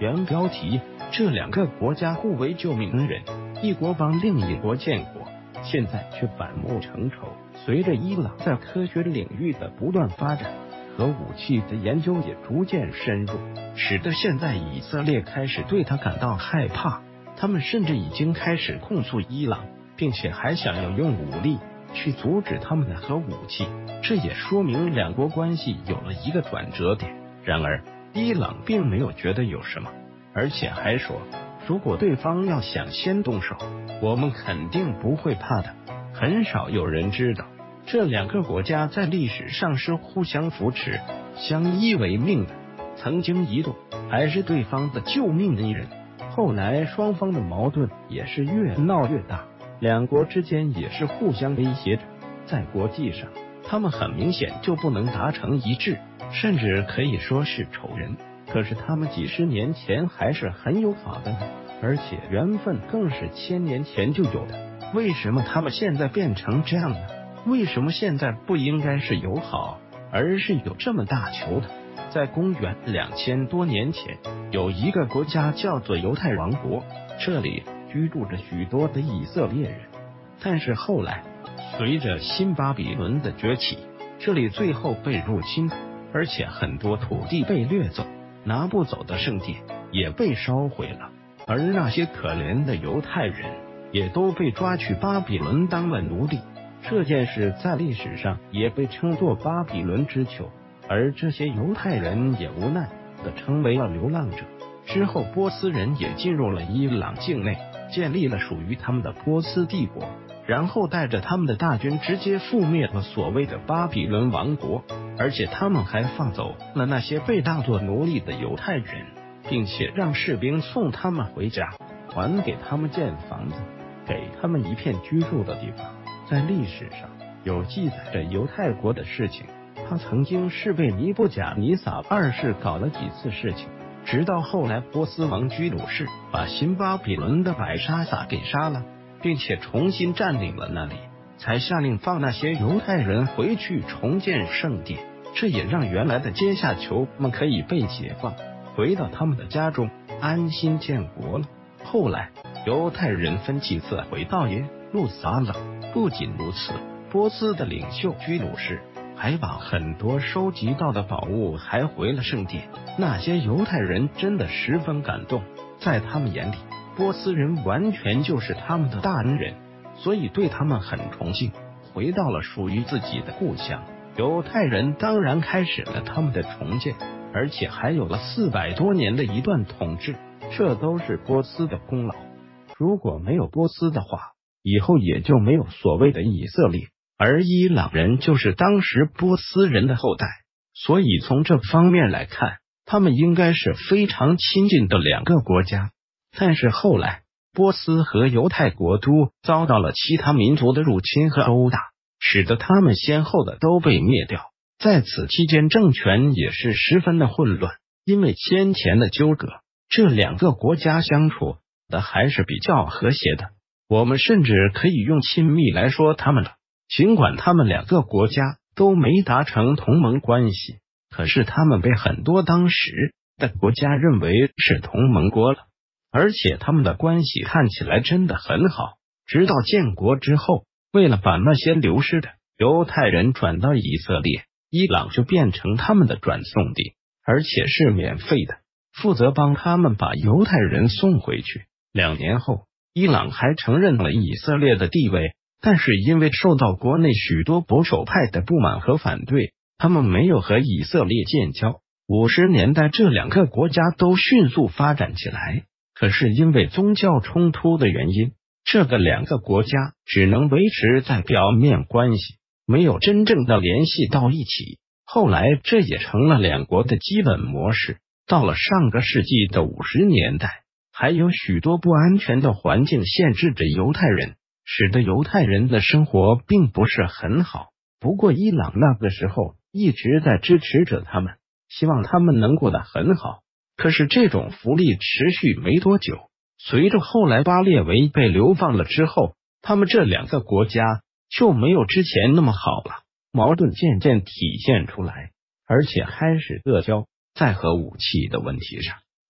原标题：这两个国家互为救命恩人，一国帮另一国建国，现在却反目成仇。随着伊朗在科学领域的不断发展，核武器的研究也逐渐深入，使得现在以色列开始对他感到害怕。他们甚至已经开始控诉伊朗，并且还想要用武力去阻止他们的核武器。这也说明两国关系有了一个转折点。然而，伊朗并没有觉得有什么，而且还说，如果对方要想先动手，我们肯定不会怕的。很少有人知道，这两个国家在历史上是互相扶持、相依为命的，曾经一度还是对方的救命恩人。后来双方的矛盾也是越闹越大，两国之间也是互相威胁着。在国际上，他们很明显就不能达成一致，甚至可以说是仇人。可是他们几十年前还是很友好的呢，而且缘分更是千年前就有的。为什么他们现在变成这样呢？为什么现在不应该是友好，而是有这么大仇呢？在公元2000多年前，有一个国家叫做犹太王国，这里居住着许多的以色列人。但是后来，随着新巴比伦的崛起，这里最后被入侵，而且很多土地被掠走，拿不走的圣殿也被烧毁了，而那些可怜的犹太人也都被抓去巴比伦当了奴隶。这件事在历史上也被称作巴比伦之囚，而这些犹太人也无奈的成为了流浪者。之后波斯人也进入了伊朗境内，建立了属于他们的波斯帝国，然后带着他们的大军直接覆灭了所谓的巴比伦王国，而且他们还放走了那些被当作奴隶的犹太人，并且让士兵送他们回家，还给他们建房子，给他们一片居住的地方。在历史上有记载着犹太国的事情，他曾经是被尼布甲尼撒二世搞了几次事情，直到后来波斯王居鲁士把新巴比伦的百沙撒给杀了，并且重新占领了那里，才下令放那些犹太人回去重建圣殿。这也让原来的阶下囚们可以被解放，回到他们的家中安心建国了。后来犹太人分几次回到耶路撒冷，不仅如此，波斯的领袖居鲁士还把很多收集到的宝物还回了圣殿。那些犹太人真的十分感动，在他们眼里，波斯人完全就是他们的大恩人，所以对他们很崇敬。回到了属于自己的故乡，犹太人当然开始了他们的重建，而且还有了400多年的一段统治，这都是波斯的功劳。如果没有波斯的话，以后也就没有所谓的以色列，而伊朗人就是当时波斯人的后代，所以从这方面来看，他们应该是非常亲近的两个国家。但是后来，波斯和犹太国都遭到了其他民族的入侵和殴打，使得他们先后的都被灭掉。在此期间，政权也是十分的混乱，因为先前的纠葛，这两个国家相处的还是比较和谐的。我们甚至可以用亲密来说他们了。尽管他们两个国家都没达成同盟关系，可是他们被很多当时的国家认为是同盟国了，而且他们的关系看起来真的很好。直到建国之后，为了把那些流失的犹太人转到以色列，伊朗就变成他们的转送地，而且是免费的，负责帮他们把犹太人送回去。2年后，伊朗还承认了以色列的地位，但是因为受到国内许多保守派的不满和反对，他们没有和以色列建交。50年代这两个国家都迅速发展起来，可是因为宗教冲突的原因，这个两个国家只能维持在表面关系，没有真正的联系到一起。后来这也成了两国的基本模式。到了上个世纪的50年代，还有许多不安全的环境限制着犹太人，使得犹太人的生活并不是很好。不过伊朗那个时候一直在支持着他们，希望他们能过得很好。可是这种福利持续没多久，随着后来巴列维被流放了之后，他们这两个国家就没有之前那么好了，矛盾渐渐体现出来，而且开始恶交。在核武器的问题上，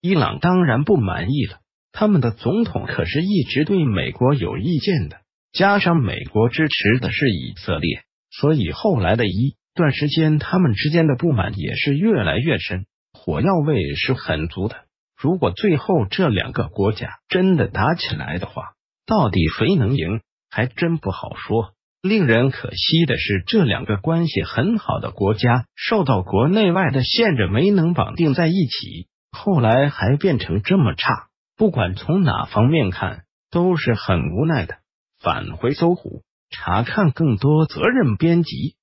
伊朗当然不满意了，他们的总统可是一直对美国有意见的，加上美国支持的是以色列，所以后来的一段时间他们之间的不满也是越来越深，火药味是很足的。如果最后这两个国家真的打起来的话，到底谁能赢还真不好说。令人可惜的是，这两个关系很好的国家受到国内外的限制，没能绑定在一起，后来还变成这么差，不管从哪方面看都是很无奈的。返回搜狐，查看更多责任编辑。